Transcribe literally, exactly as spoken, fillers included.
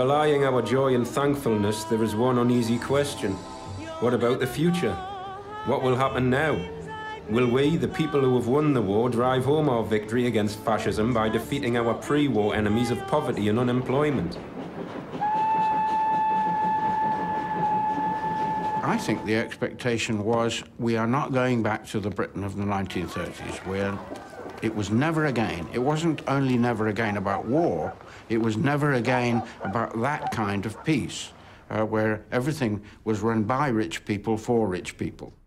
Underlying our joy and thankfulness, there is one uneasy question. What about the future? What will happen now? Will we, the people who have won the war, drive home our victory against fascism by defeating our pre-war enemies of poverty and unemployment? I think the expectation was we are not going back to the Britain of the nineteen thirties, where it was never again. It wasn't only never again about war, it was never again about that kind of peace, uh, where everything was run by rich people for rich people.